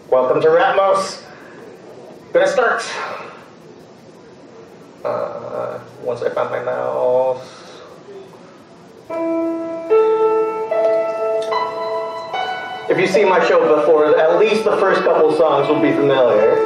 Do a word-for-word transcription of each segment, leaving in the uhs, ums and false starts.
Welcome to Ratmos. Gonna start. Uh, once I find my mouse. If you've seen my show before, at least the first couple songs will be familiar.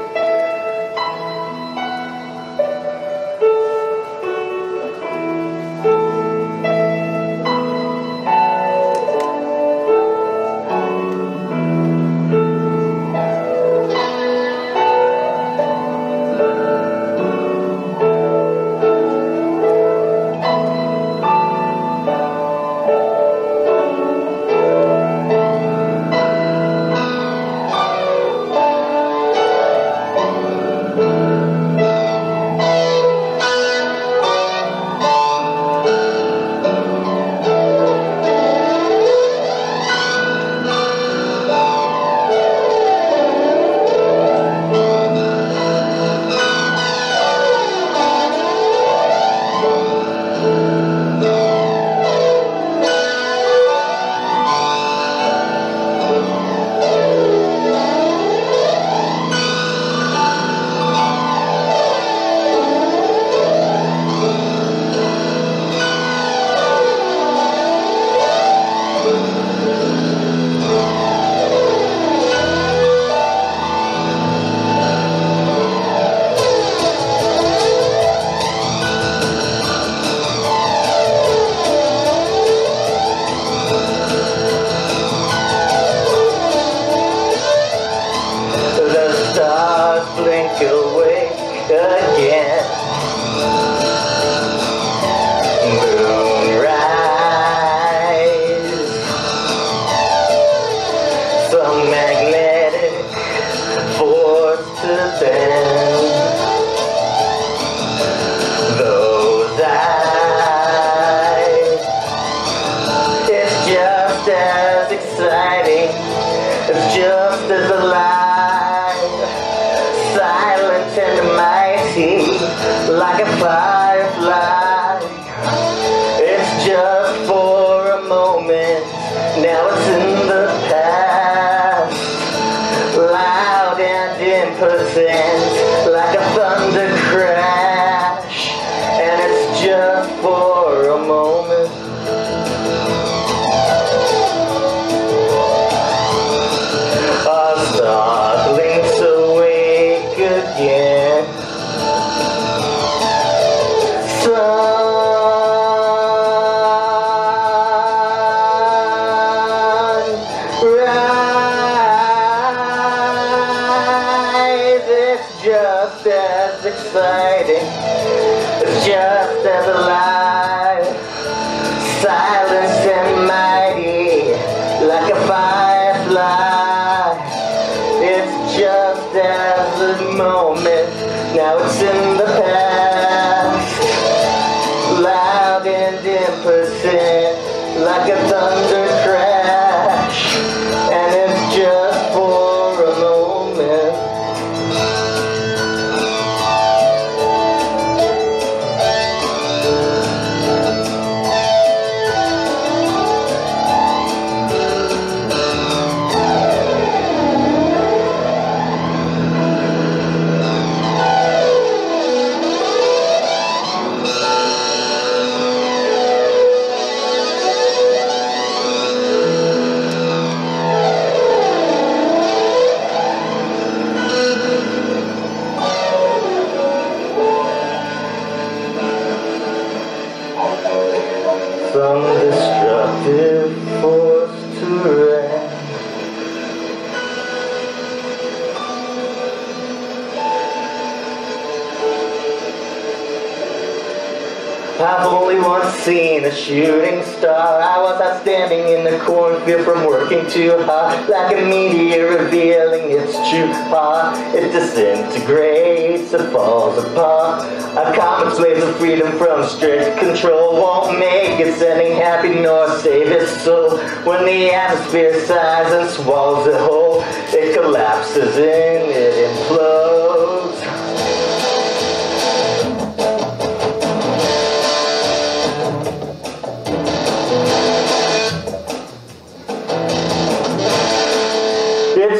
A shooting star, I was out standing in the cornfield from working too hard, like a meteor revealing its true heart. It disintegrates, it falls apart. A common slaves of freedom from strict control won't make it sending happy nor save its soul. When the atmosphere sighs and swallows it whole, it collapses and it implodes.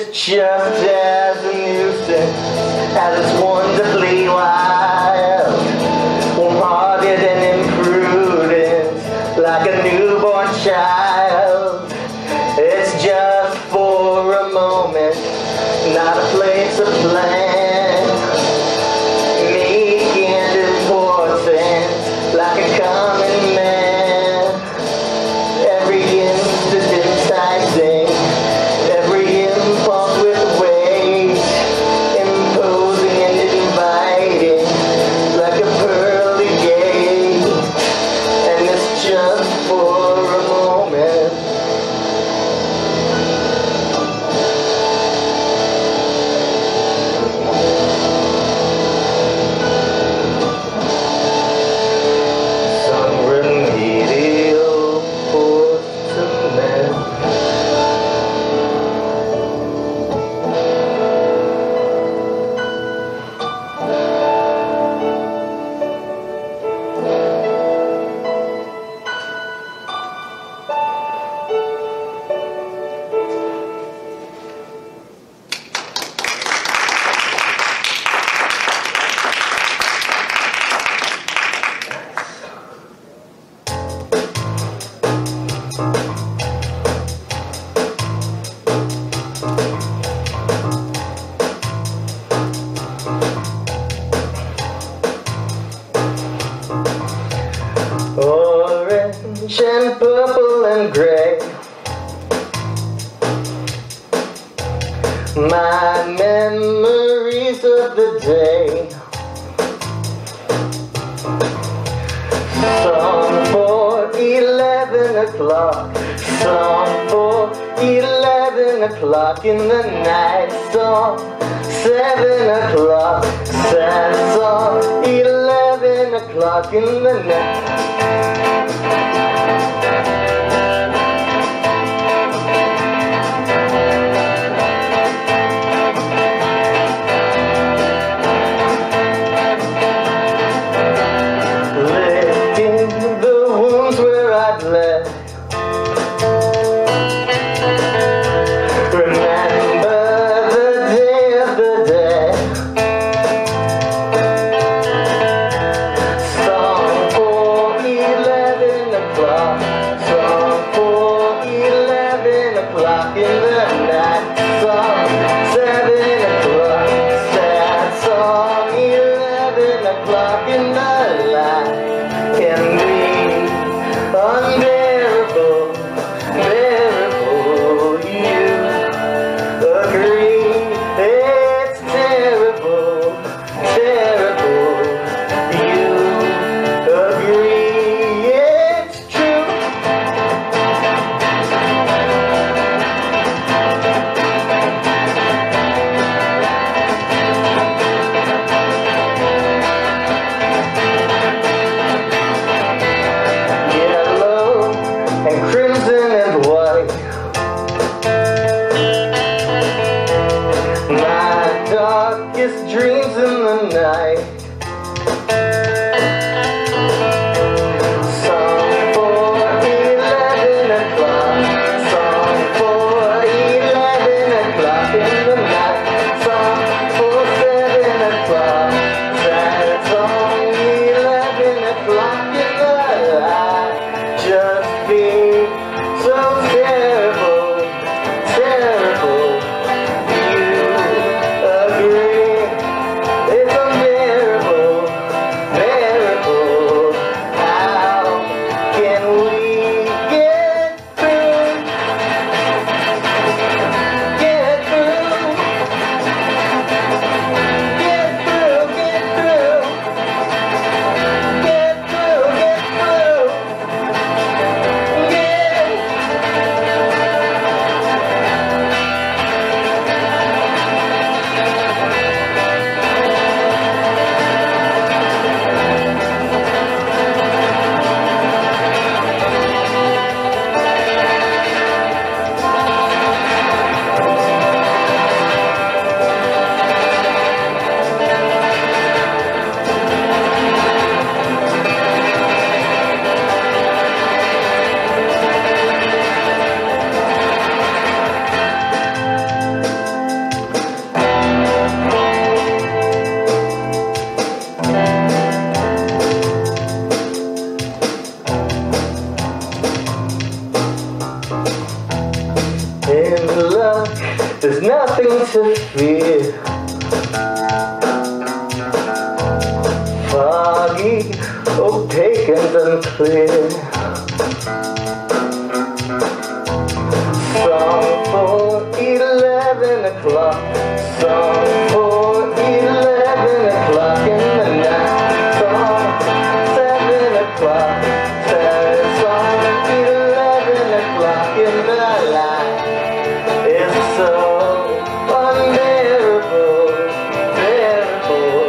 is just as a nuisance as it's wonderfully wild, warm-hearted and imprudent, like a newborn child. It's just for a moment, not a place of plan, meek and important, like a common man. Every instant enticing, every impulse with weight, imposing and inviting, like a pearly gate. And it's just for a moment. Some remedial porcelain. Orange and purple and gray, my memories of the day. Song for eleven o'clock, song for eleven o'clock in the night. Song seven o'clock, sad song eleven o'clock in the night. Licking the wounds where I'd left. Remember the day of the dead. Song for eleven In luck, there's nothing to fear. Foggy, opaque and unclear. Song for eleven o'clock. Song for eleven o'clock in the night. Song seven o'clock. Third song eleven o'clock in the night. It's so unbearable, bearable.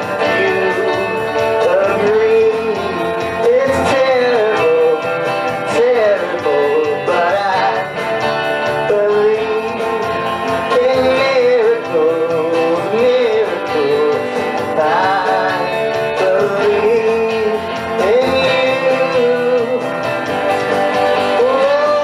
You agree? It's terrible, terrible, but I believe in miracles, miracles. I believe in you. Whoa.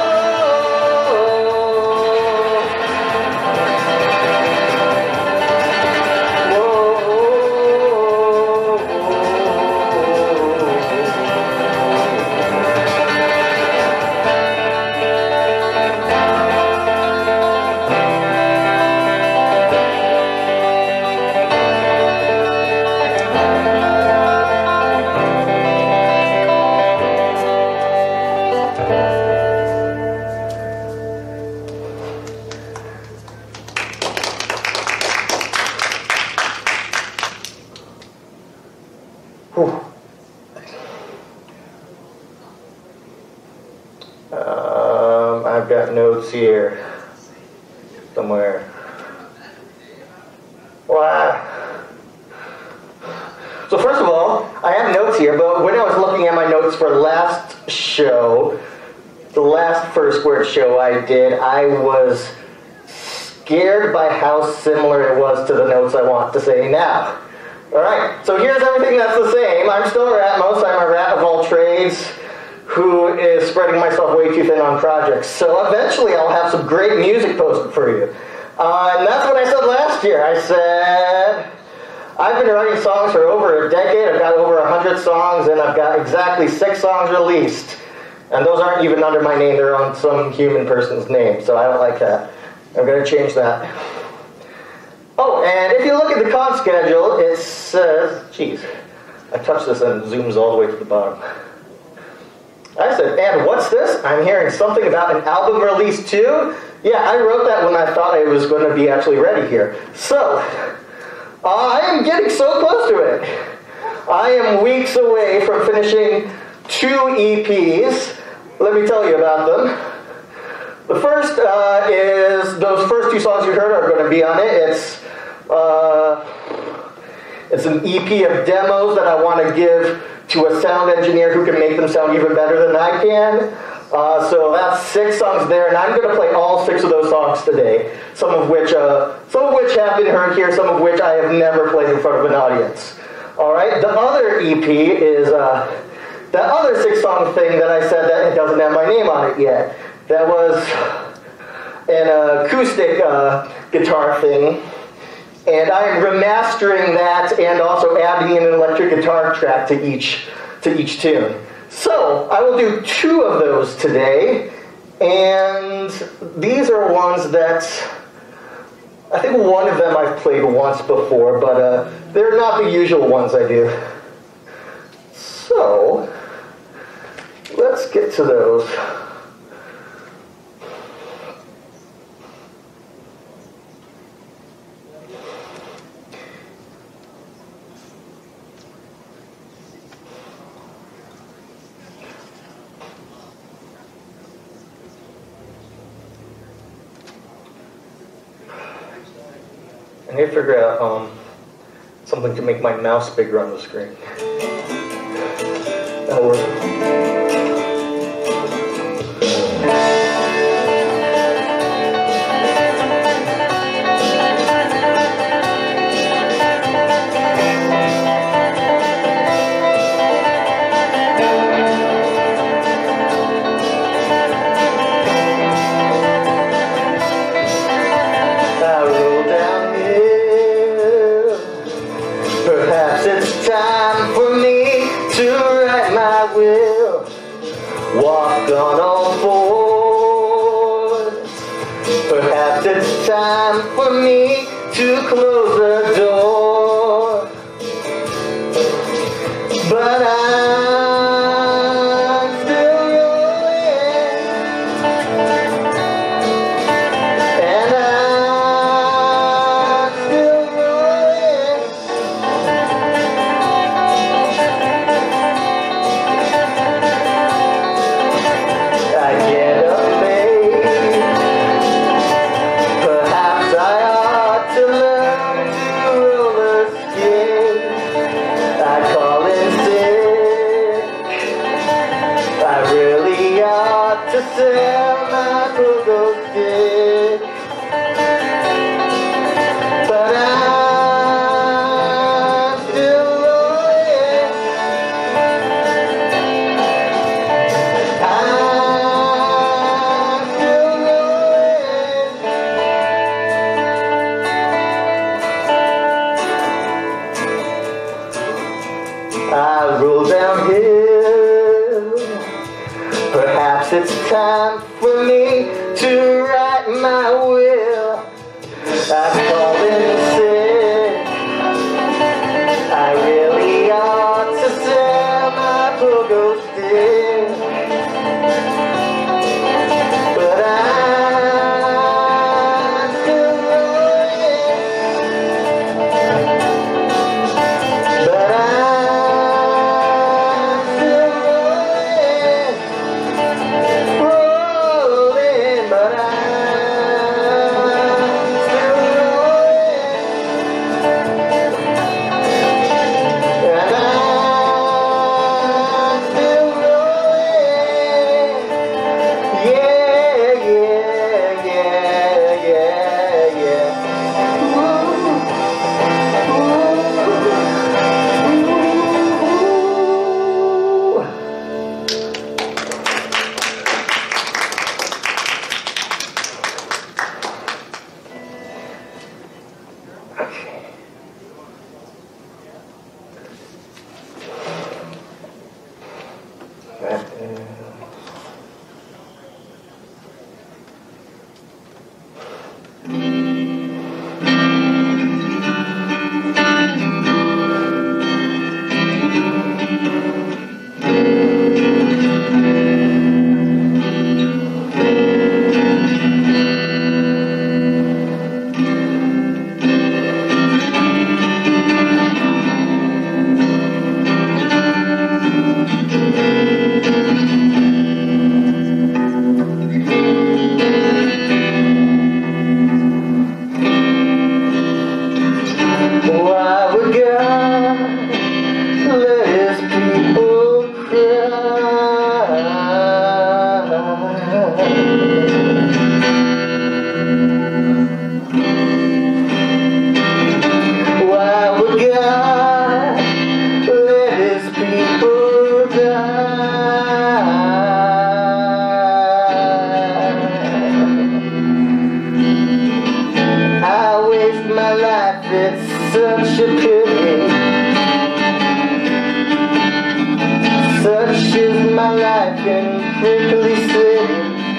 Um, I've got notes here somewhere. Wow. So first of all, I have notes here, but when I was looking at my notes for last show, the last Fursquared show I did, I was scared by how similar it was to the notes I want to say now. Alright, so here's everything that's the same. I'm still Ratmos, I'm a rat of all trades who is spreading myself way too thin on projects. So eventually I'll have some great music posted for you. Uh, and that's what I said last year. I said, I've been writing songs for over a decade. I've got over a hundred songs, and I've got exactly six songs released. And those aren't even under my name. They're on some human person's name, so I don't like that. I'm going to change that. Oh, and if you look at the con schedule, it says, geez, I touched this and it zooms all the way to the bottom. I said, and what's this? I'm hearing something about an album release too? Yeah, I wrote that when I thought I was going to be actually ready here. So, uh, I am getting so close to it. I am weeks away from finishing two E Ps. Let me tell you about them. The first uh, is, those first two songs you heard are going to be on it. It's, uh, it's an E P of demos that I want to give to a sound engineer who can make them sound even better than I can. Uh, so that's six songs there, and I'm going to play all six of those songs today. Some of which, uh, some of which have been heard here, some of which I have never played in front of an audience. All right. The other E P is uh, that other six-song thing that I said that it doesn't have my name on it yet. That was an acoustic uh, guitar thing. And I am remastering that and also adding in an electric guitar track to each, to each tune. So, I will do two of those today, and these are ones that, I think one of them I've played once before, but uh, they're not the usual ones I do. So, let's get to those. I need to figure out um, something to make my mouse bigger on the screen. That'll work. Perhaps it's time for me to write my will. Perhaps it's time for me to close the door, but I'm still rolling, and I'm still rolling. I get up late, perhaps I ought to learn to roller skate. I call in sick, I really ought to sell my go-go stick, but I'm still rolling. I'm still rolling. I roll downhill. Perhaps it's time for me to write my will. I'm calling sick, I really ought to sell my pogo stick, but I'm still rolling, but I'm still rolling, rolling, but I'm still rolling, and I'm still rolling. Yeah, yeah, yeah, yeah, yeah. Ooh, ooh, ooh. Why would God let his people cry? Why would God let his people die? I waste my life, it's such a pity. Such is my life in prickly city.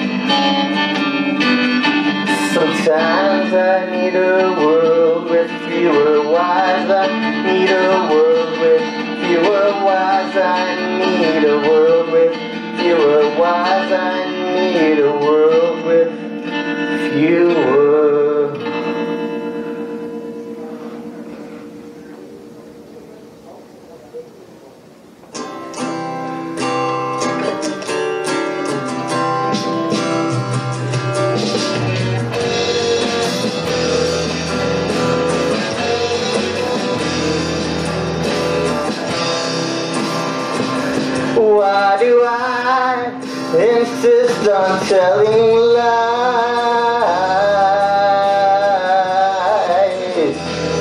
Sometimes I need a world with fewer whys. I need a world with fewer whys. I need a world with fewer whys. I need a world with fewer. Why do I insist on telling lies?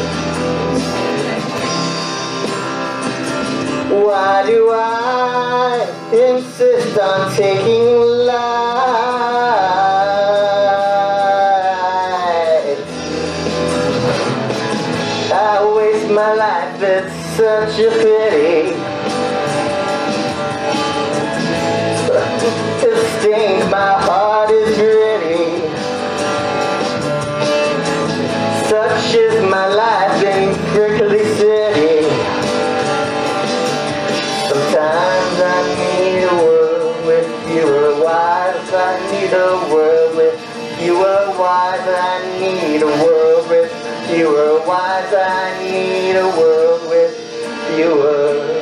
Why do I insist on taking lies? I waste my life, it's such a pity. It stings, my heart is gritty. fewer wise. I need a world with fewer wise. I need a world with fewer.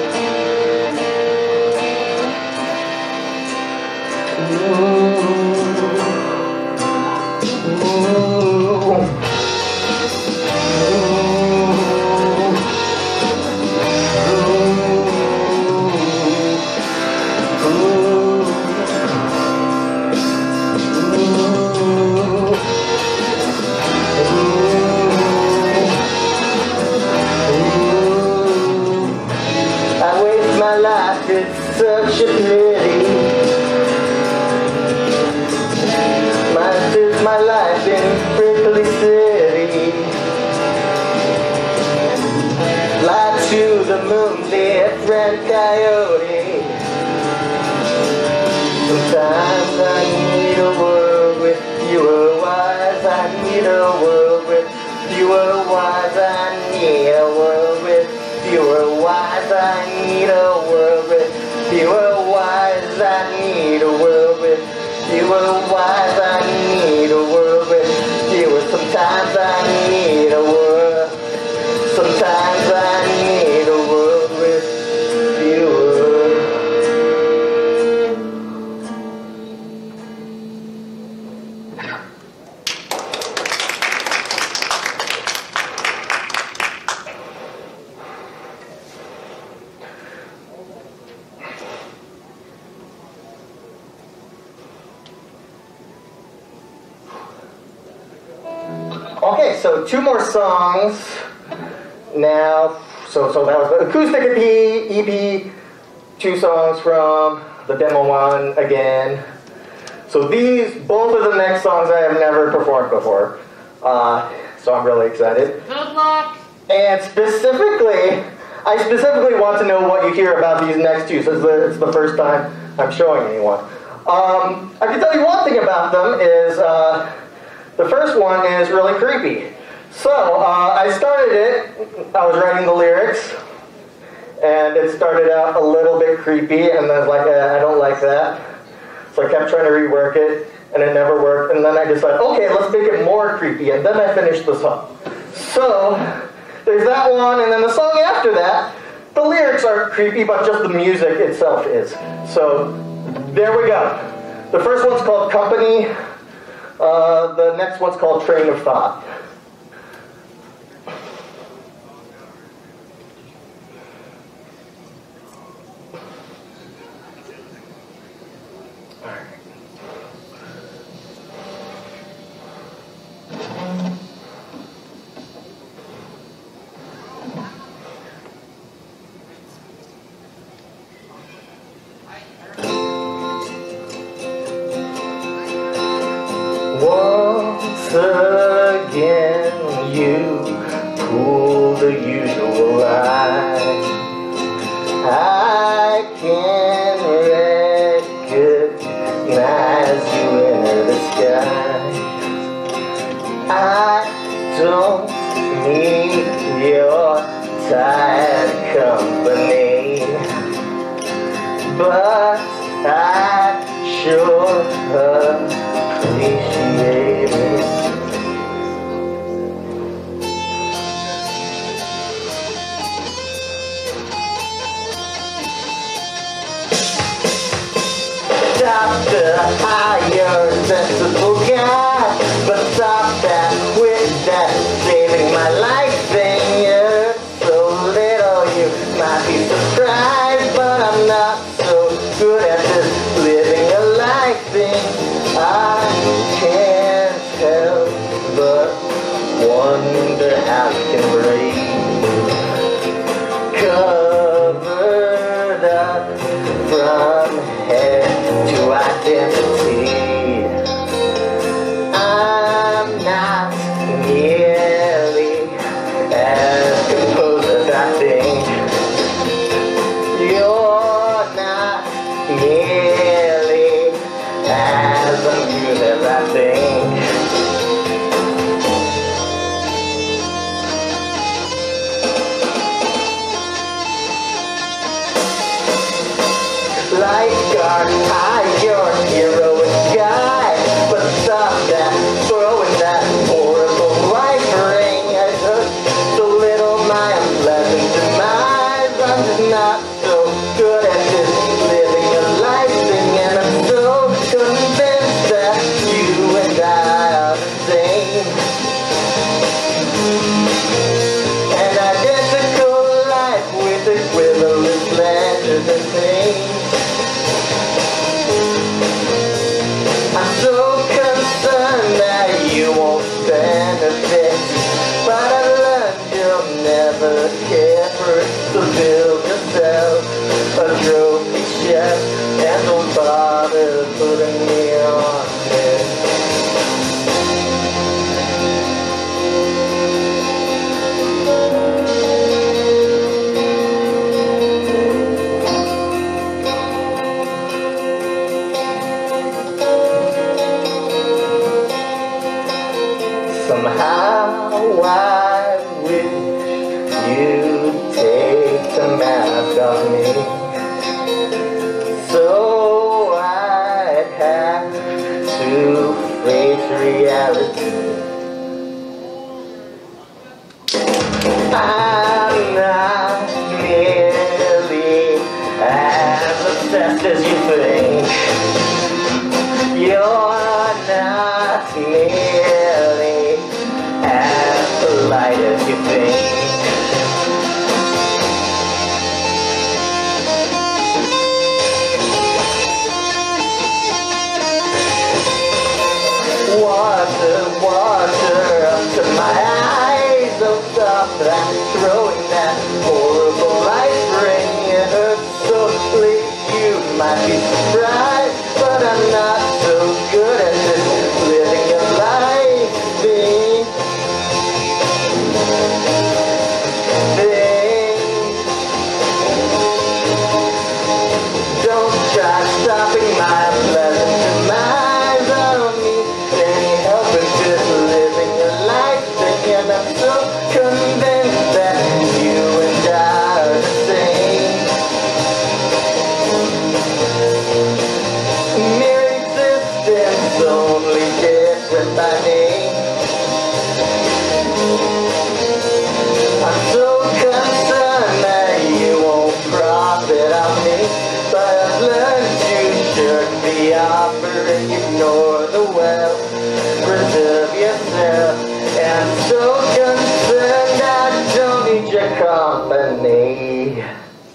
I waste my life, it's such a pity. Mine is my life in Prickly City. Fly to the moon, dear friend coyote. Sometimes I need a world with fewer wise. I need a world with fewer wise. I need a world with fewer wise. I need a world with fewer wise. I need a world with fewer wise. I need a world with fewer. Sometimes I need a world. Sometimes I need a world with fewer. Okay, so two more songs now. So, so that was the acoustic E P, two songs from the demo one again. So these, both of the next songs I have never performed before. Uh, so I'm really excited. Good luck! And specifically, I specifically want to know what you hear about these next two, since it's the first time I'm showing anyone. Um, I can tell you one thing about them is, uh, the first one is really creepy. So, uh, I started it, I was writing the lyrics, and it started out a little bit creepy, and then I was like, eh, I don't like that. So I kept trying to rework it, and it never worked, and then I decided, okay, let's make it more creepy, and then I finished the song. So, there's that one, and then the song after that, the lyrics aren't creepy, but just the music itself is. So, there we go. The first one's called Company. Uh, the next one's called Train of Thought. Once again you pull the usual line. I can recognize you in the sky. I don't need your tired company, but I sure appreciate it. Doctor, higher sensible guy, but stop that, quit that, saving my life thing. You're so little, you might be surprised, but I'm not so good at this living a life thing. I can't help but wonder how you can breathe, covered up from head to identity. I'm not nearly as composed as I think. You're not nearly as amused as I think. Lifeguard, high your hero. Somehow I wish you'd take the mask off me, so I'd have to face reality. I'm not nearly as obsessed as you think. You're not nearly as polite as you think. Water, water up to my eyes, oh stop that, throwing that horrible ice ring. It hurts so bleak, you might be surprised, but I'm not so good at this living a life thing. Thing. Don't try stopping my pleasant demise on me. Any help in just living a life thing, and I'm so convinced that you and I are the same. Mere existence, only different by name. I'm so concerned that you won't profit on me, but I've learned to shirk the offer and ignore the well. Preserve yourself, and I'm so concerned I don't need your company.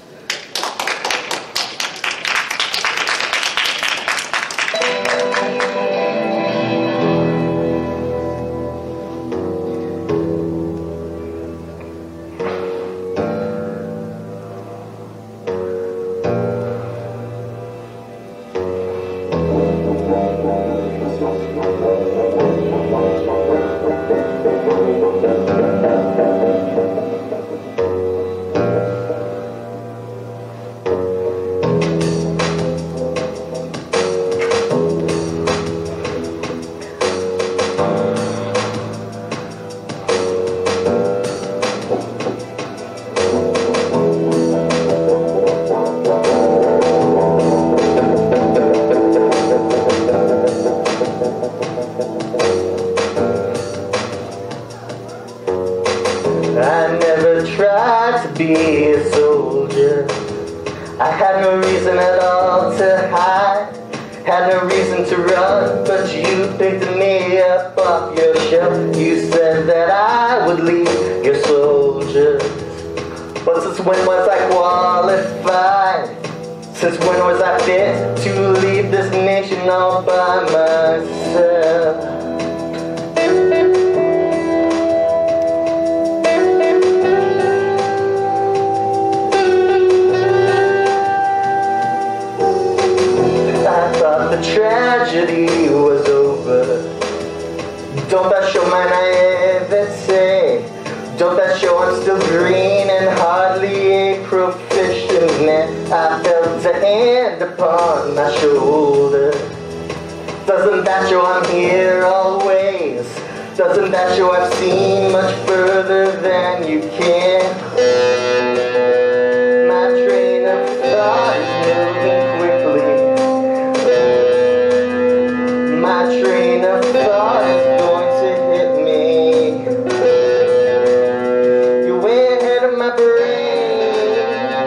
I never tried to be a soldier. I had no reason at all to hide, had no reason to run, but you picked me up off your shelf. You said that I would lead your soldiers. But since when was I qualified? Since when was I fit to lead this nation all by myself? The tragedy was over. Don't that show my naivete? Don't that show I'm still green and hardly a proficient man? I felt a hand upon my shoulder. Doesn't that show I'm here always? Doesn't that show I've seen much further than you can? My train of thought is moving quickly. My train of thought is going to hit me. You're way ahead of my brain.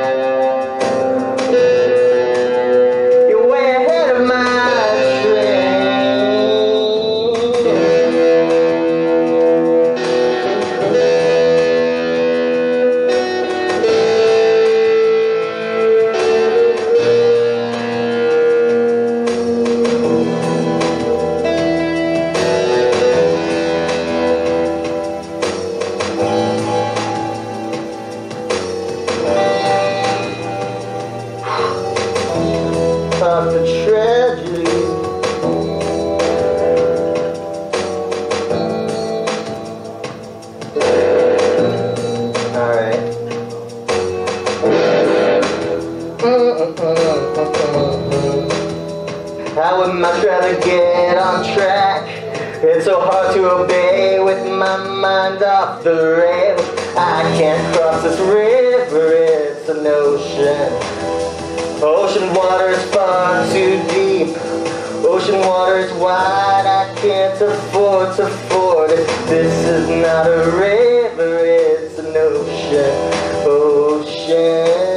You're way ahead of my train. It's so hard to obey with my mind off the rails. I can't cross this river, it's an ocean. Ocean water's far too deep. Ocean water's wide, I can't afford to ford it. This is not a river, it's an ocean. Ocean.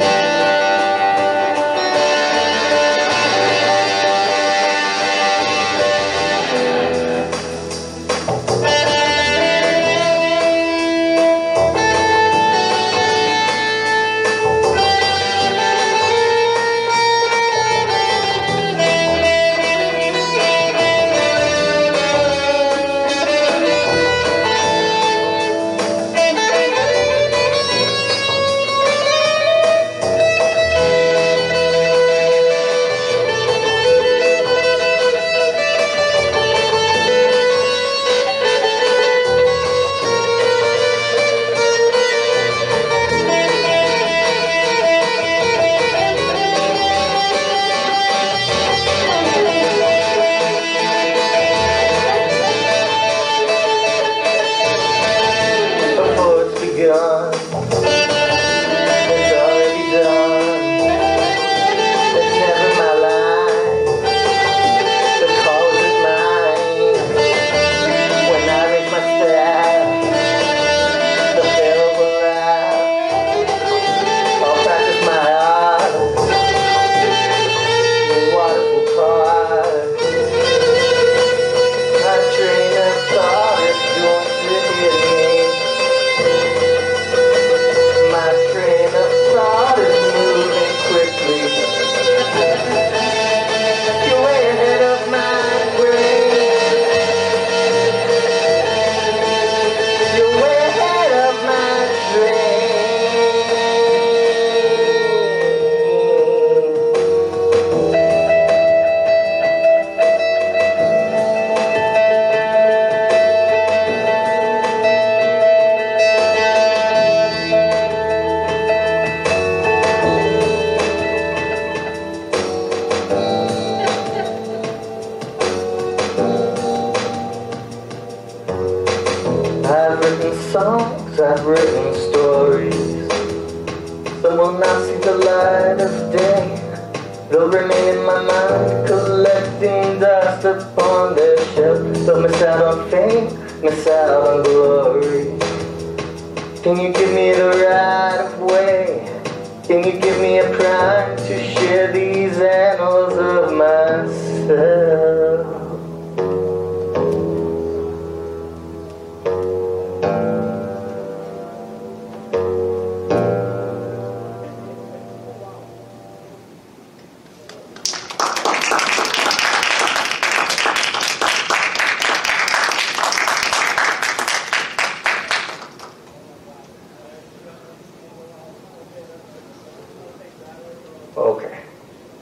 I've written stories. Some will not see the light of day. They'll remain in my mind, collecting dust upon their shelf. They'll miss out on fame, miss out on glory. Can you give me the right of way? Can you give me a prime to share these annals of myself? Okay.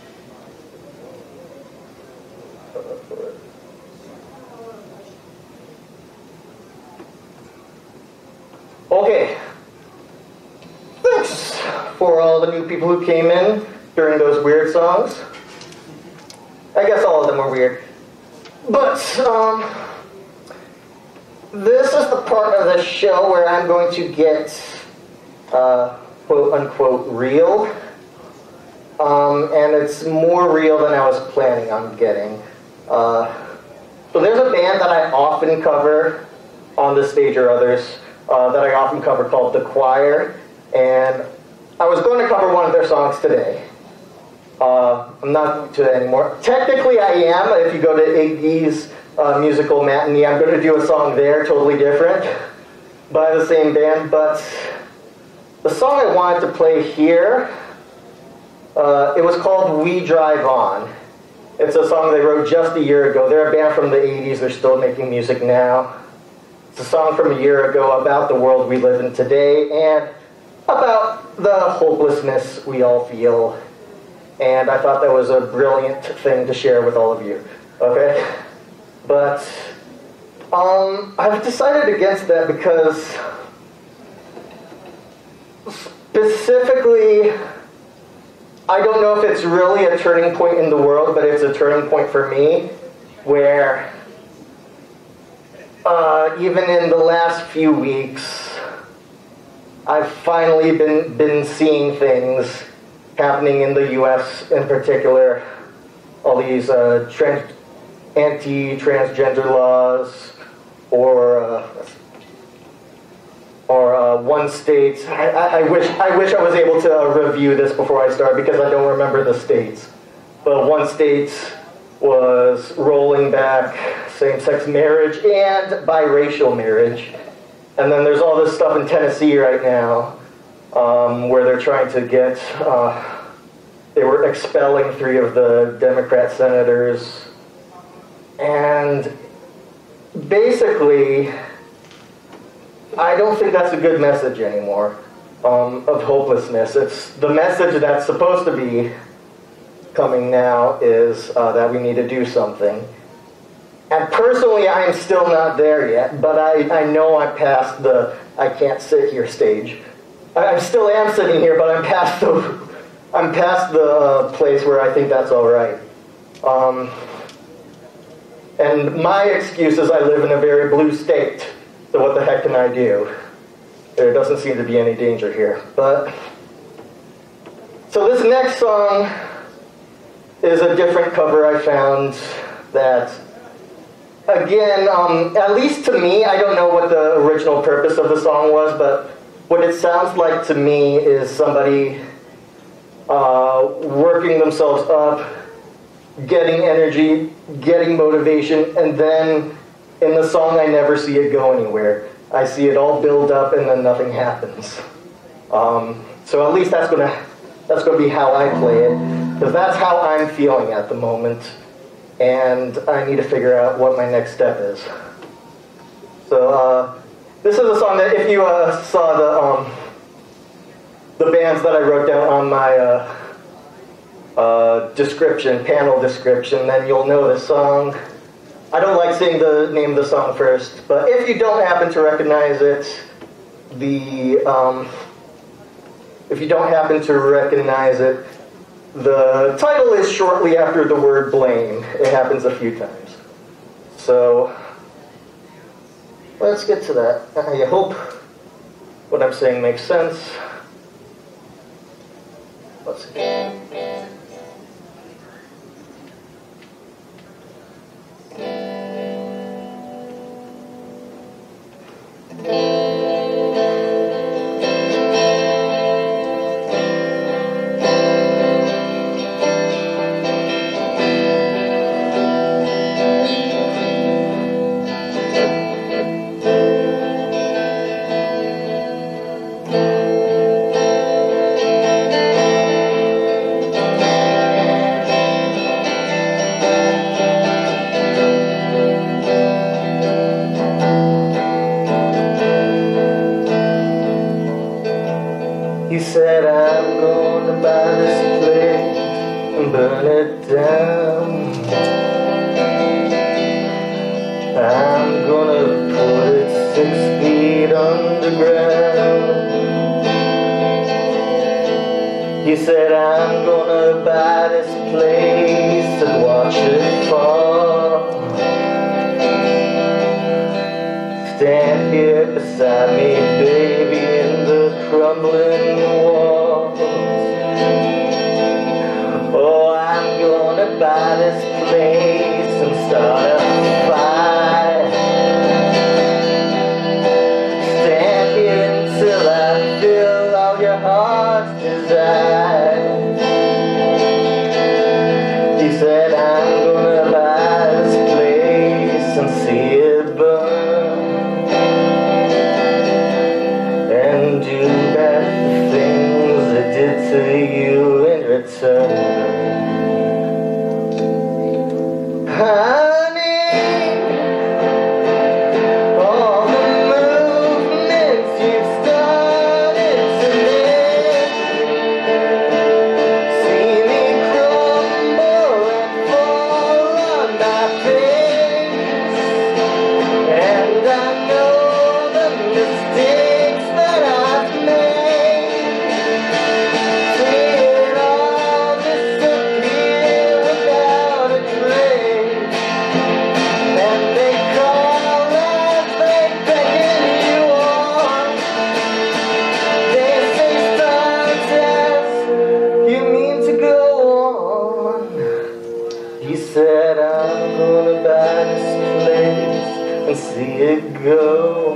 Okay. Thanks for all the new people who came in during those weird songs. I guess all of them were weird. But, um, this is the part of the show where I'm going to get, uh, quote unquote, real. Um, and it's more real than I was planning on getting. Uh, so there's a band that I often cover on this stage or others uh, that I often cover called The Choir, and I was going to cover one of their songs today. Uh, I'm not to anymore. Technically I am. If you go to Iggy's uh, musical matinee, I'm going to do a song there, totally different, by the same band, but the song I wanted to play here, Uh, it was called We Drive On. It's a song they wrote just a year ago. They're a band from the eighties. They're still making music now. It's a song from a year ago about the world we live in today and about the hopelessness we all feel. And I thought that was a brilliant thing to share with all of you. Okay? But um, I've decided against that because specifically, I don't know if it's really a turning point in the world, but it's a turning point for me, where but even in the last few weeks, I've finally been, been seeing things happening in the U S in particular. All these uh, trans, anti-transgender laws, or uh, or uh, one state. I, I, I wish I wish I was able to uh, review this before I start because I don't remember the states. But one state was rolling back same-sex marriage and biracial marriage, and then there's all this stuff in Tennessee right now um, where they're trying to get. Uh, they were expelling three of the Democrat senators, and basically, I don't think that's a good message anymore um, of hopelessness. It's the message that's supposed to be coming now is uh, that we need to do something. And personally, I am still not there yet, but I, I know I'm past the I can't sit here stage. I, I still am sitting here, but I'm past the I'm past the uh, place where I think that's all right. Um, and my excuse is I live in a very blue state, so what the heck can I do? There doesn't seem to be any danger here. But so this next song is a different cover I found that, again, um, at least to me, I don't know what the original purpose of the song was, but what it sounds like to me is somebody uh, working themselves up, getting energy, getting motivation, and then in the song I never see it go anywhere. I see it all build up and then nothing happens. Um, so at least that's gonna that's gonna be how I play it, because that's how I'm feeling at the moment, and I need to figure out what my next step is. So uh, this is a song that if you uh, saw the um, the bands that I wrote down on my uh, uh, description, panel description, then you'll know this song. I don't like saying the name of the song first, but if you don't happen to recognize it, the um, if you don't happen to recognize it, the title is shortly after the word blame. It happens a few times. So let's get to that. I hope what I'm saying makes sense. Let's see. He said, I'm gonna buy this place and burn it down. I'm gonna put it six feet underground. He said, I'm gonna buy this place and watch it fall. Stand here beside me, baby, in the crumbling walls. Oh, I'm gonna buy this place and start a fire. Stand here until I feel all your heart's desire. He said, I'm gonna buy this place and see it burn, and do back the things it did to you in return. Honey, see it go.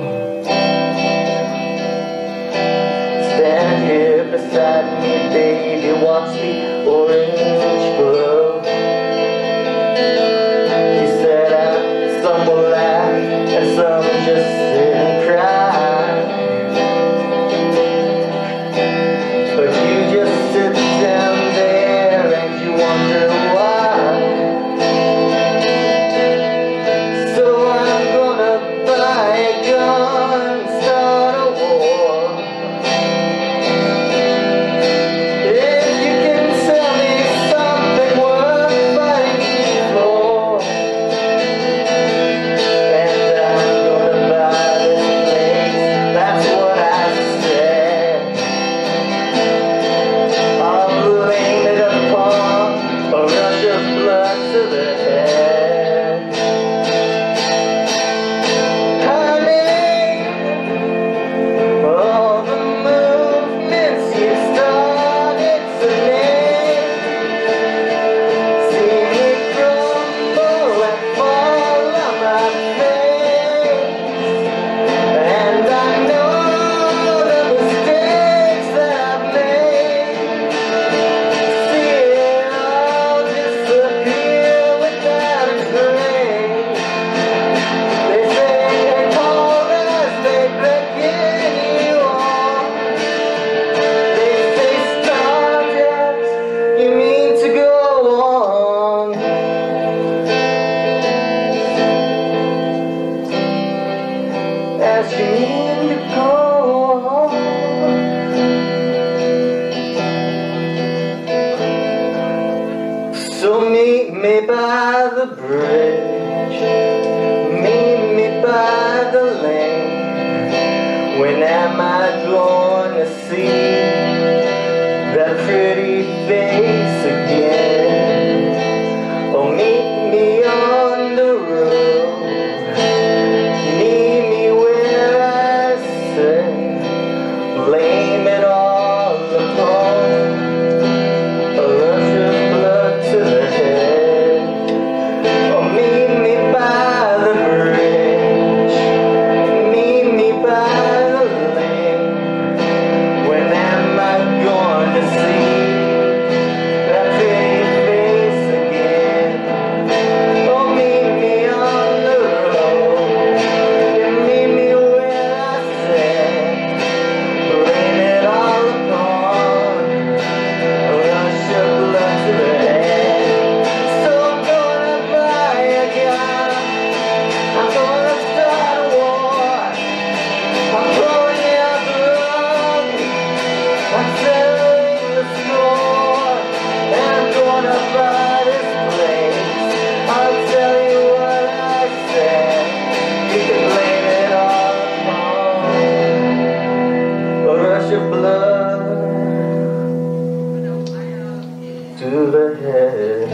Stand here beside me, baby, watch the orange glow. He said I, some will laugh and some just sit and cry, but you just sit down there and you wonder why. So I'm gonna buy a gun, start a war. If you can tell me something worth fighting for, and I'm gonna buy this place, that's what I said. I'll blame it upon a rush of blood to the head. Honey, all the movements you started to make, see me crumble and fall on my face. And I know the mistakes that I've made. See it all disappear without a trace. They say they call us, they beckon you on. They say Stardust, you mean to go on. As you mean to go on. So meet me by the bridge, meet me by the lane. When am I going to see that pretty face again? Oh, meet me on the road, meet me where I say, blame it all upon a rush of blood to the head. Oh, meet me by the bridge, meet me by the lane. When am I going to see that pretty face again? Oh, meet me on the road, you meet me where I said, blame it all upon a rush of blood to the head. So I'm gonna buy a gun, I'm gonna start a war. I'm pulling out the rug, I'm settling the score, and I'm gonna buy this place. I'll tell you what I said, you can blame it all upon a rush of blood to the head.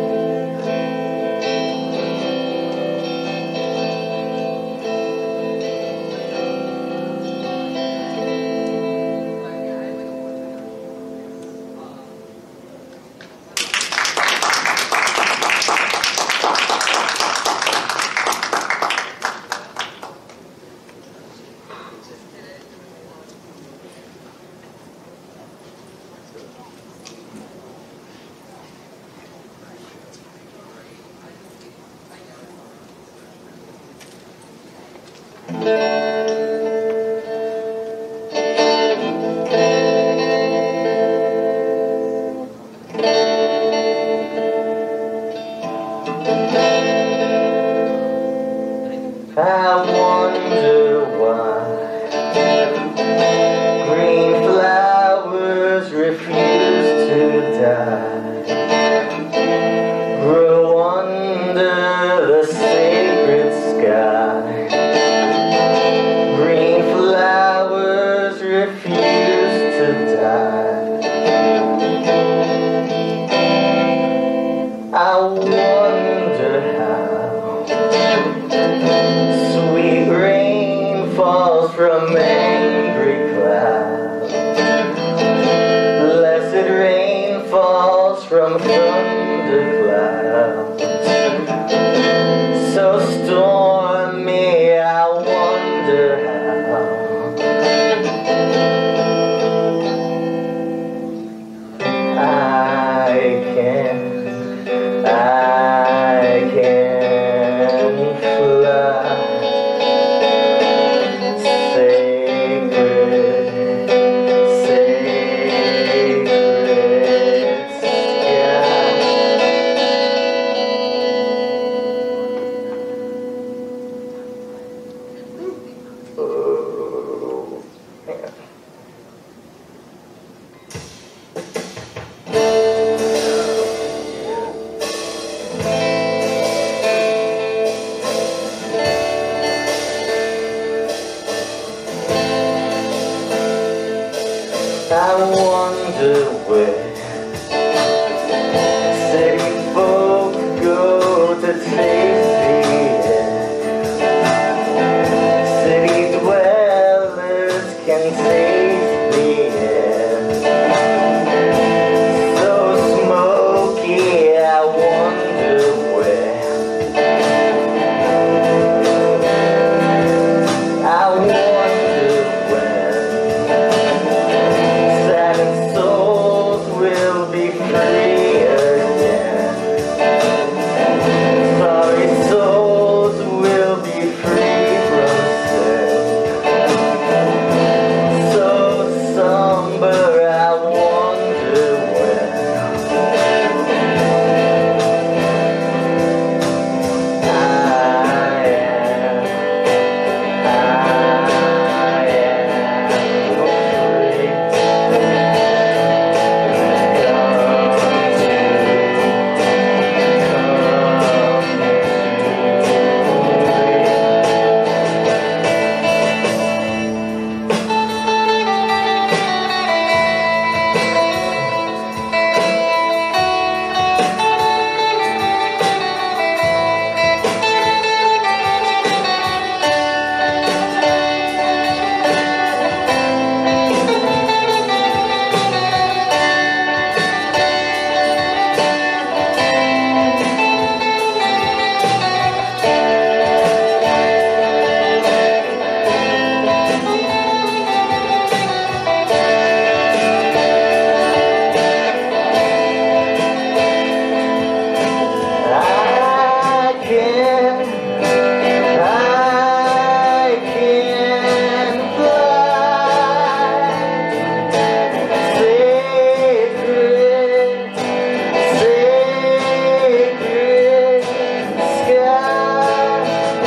I wonder why green flowers refuse to die, grow under the sacred sky. Green flowers refuse to die. I wonder how sweet rain falls from angry clouds. Blessed rain falls from thunderclouds. So storm I wonder where city folk go to taste the air. City dwellers can taste the air. So smoky, I wonder where. I wonder when saddened souls will be free again. Sorry souls will be free from sin. So somber, I wonder when. I am, I am free. I can, I can fly. Sacred, sacred sky.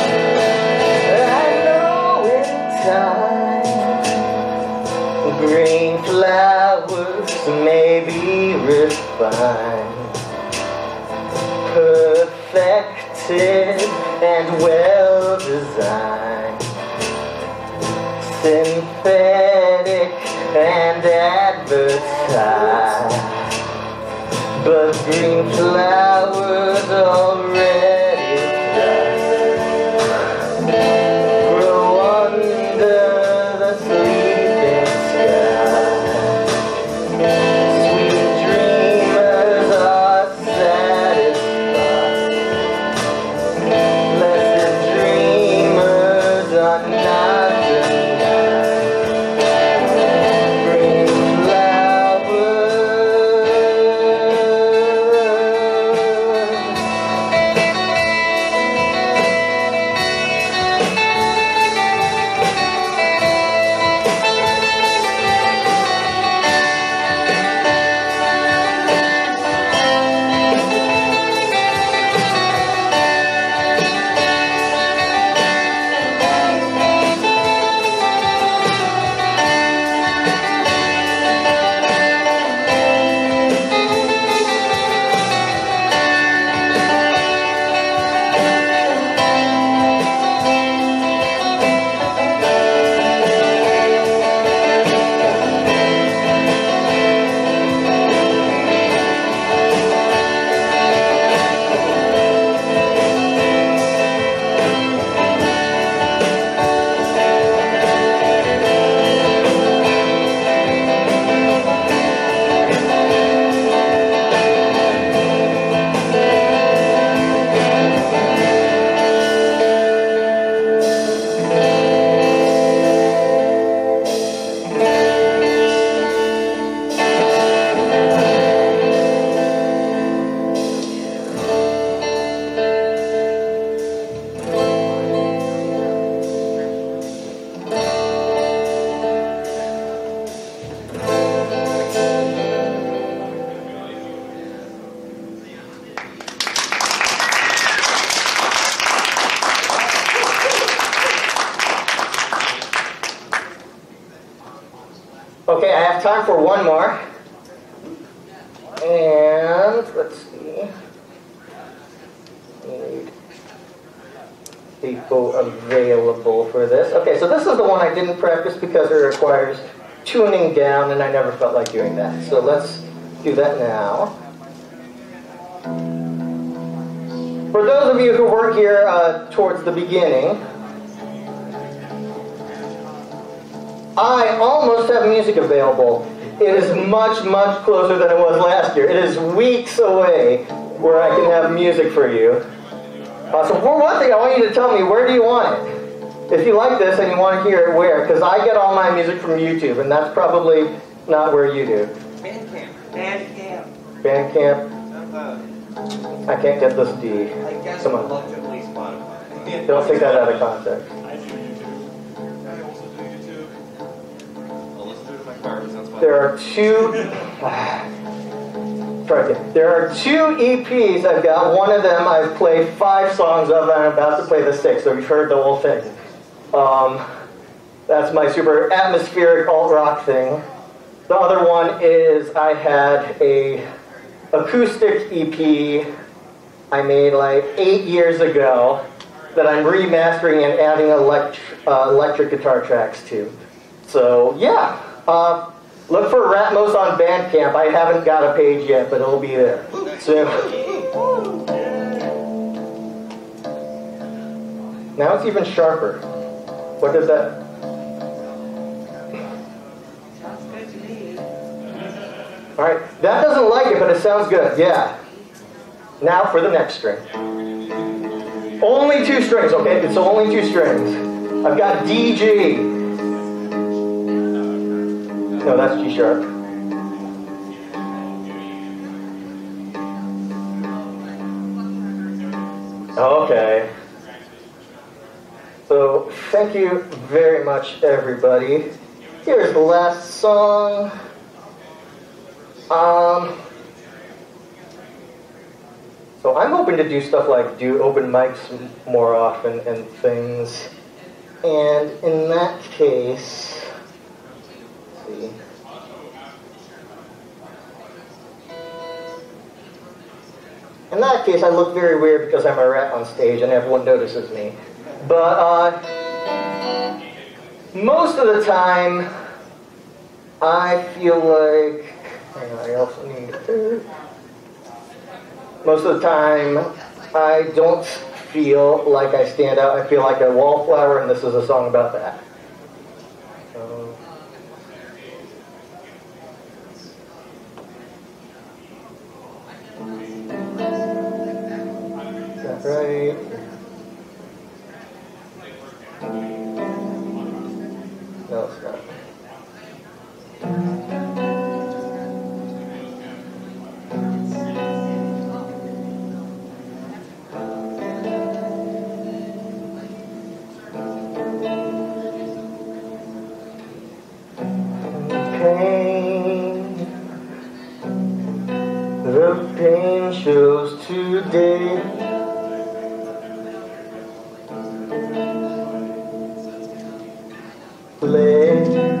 I know in time green flowers may be refined, perfected and well designed, synthetic and advertised, but green flowers already dust grow under the sleeping sky. Sweet dreamers are satisfied. Blessed dreamers are not denied. Green flowers. Okay, I have time for one more. And let's see. Need people available for this. Okay, so this is the one I didn't practice because it requires tuning down, and I never felt like doing that. So let's do that now. For those of you who were here uh, towards the beginning, I almost have music available. It is much, much closer than it was last year. It is weeks away where I can have music for you. Uh, so for one thing, I want you to tell me, where do you want it? If you like this and you want to hear it, where? Because I get all my music from YouTube, and that's probably not where you do. Bandcamp. Bandcamp. Bandcamp. Uh, I can't get this D. I guess Come on. reluctantly Spotify. Don't take that out of context. I do YouTube. I also do YouTube. I'll listen to it in my car. It sounds fun. There are two. Try again. There are two E Ps I've got. One of them I've played five songs of, and I'm about to play the sixth, so you've heard the whole thing. Um, that's my super atmospheric alt rock thing. The other one is I had a acoustic E P I made like eight years ago that I'm remastering and adding elect uh, electric guitar tracks to. So yeah, uh, look for Ratmos on Bandcamp. I haven't got a page yet, but it'll be there soon. Now it's even sharper. What does that? Sounds good to me. All right, that doesn't like it, but it sounds good. Yeah. Now for the next string. Only two strings, okay? It's only two strings. I've got D, G. No, that's G sharp. Okay. So, thank you very much, everybody. Here's the last song. Um, so I'm hoping to do stuff like do open mics more often and things. And in that case, let's see. In that case, I look very weird because I'm a rat on stage and everyone notices me. But uh, most of the time, I feel like, hang on, I also need to, most of the time, I don't feel like I stand out. I feel like a wallflower, and this is a song about that. So, is that right? No, it's not. The pain shows today. Play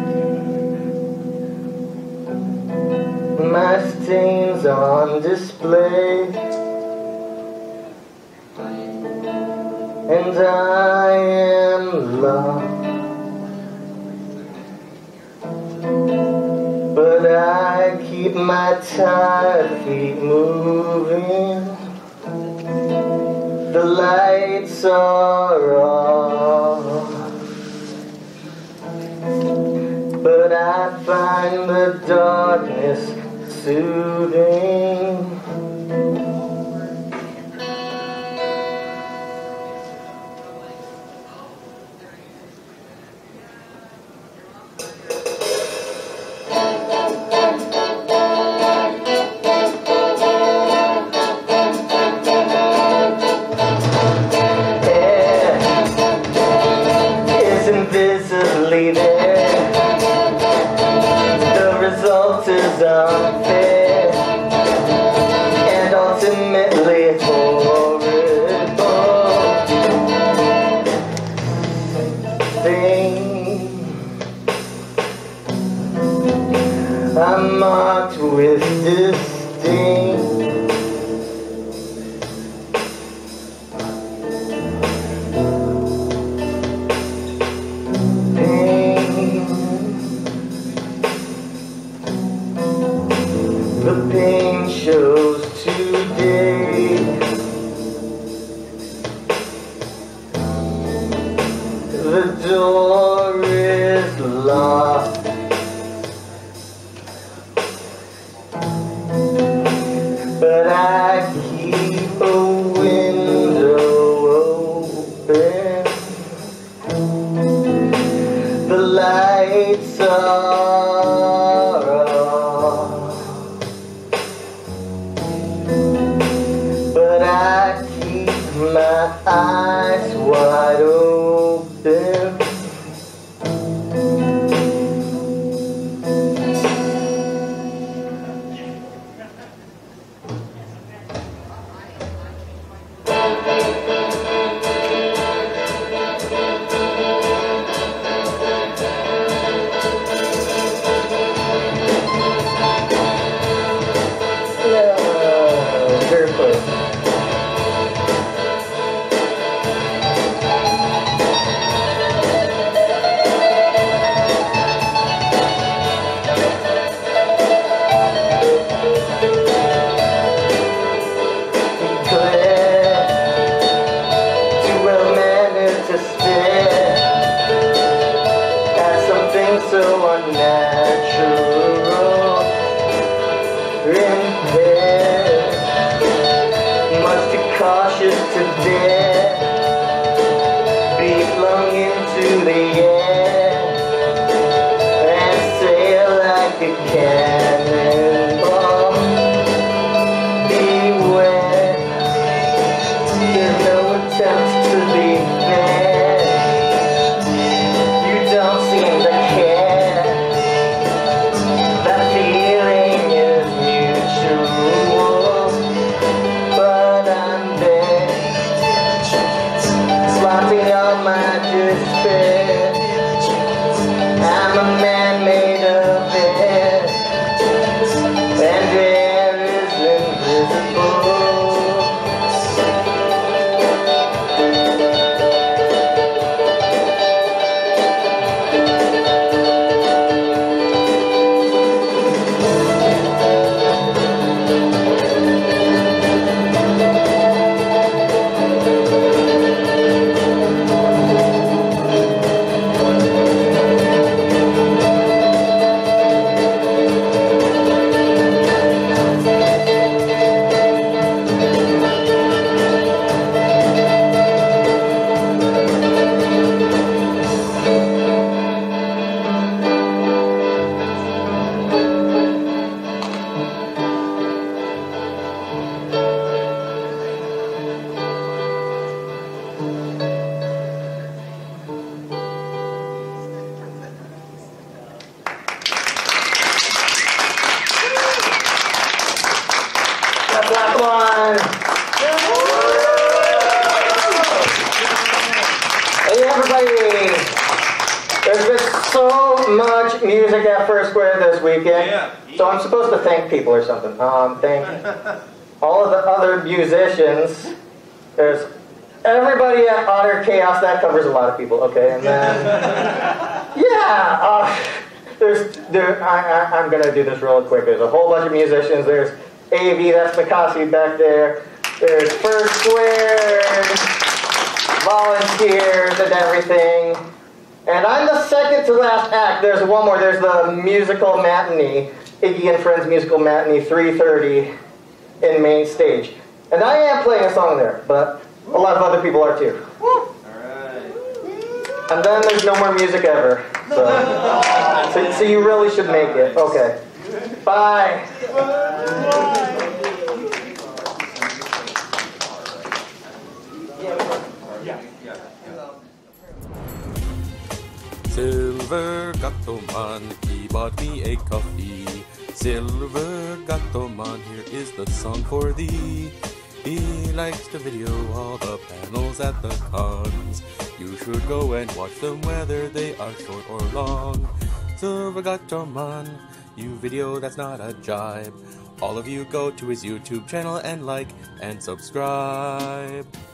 my stains on display, and I am lost. But I keep my tired feet moving. The lights are off, but I find the darkness soothing. Unfair and ultimately horrible thing. I'm marked with disdain. Pain the door is locked. But I keep a window open. The lights are off, but I keep my eyes wide open. So unnatural in bed, much too cautious to dare be flung into the air and sail like a cannonball. Beware, there's no attempt to be there. You don't seem to care. My despair. I'm a man made of air, and air is invisible. Hey everybody! There's been so much music at Fursquared this weekend, Yeah. so I'm supposed to thank people or something. Um, thank all of the other musicians. There's everybody at Otter Chaos. That covers a lot of people. Okay, and then yeah, uh, there's there. I, I, I'm gonna do this real quick. There's a whole bunch of musicians. There's A V. That's Mikasi back there. There's Fursquared, volunteers and everything. And I'm the second to last act. There's one more. There's the musical matinee, Iggy and Friends musical matinee, three thirty in main stage. And I am playing a song there, but a lot of other people are too. Alright. And then there's no more music ever. So, so, so you really should make it. Okay. Bye. Silver Gattoman, he bought me a coffee. Silver Gattoman, here is the song for thee. He likes to video all the panels at the cons. You should go and watch them whether they are short or long. Silver Gattoman, you video that's not a jibe. All of you go to his YouTube channel and like and subscribe.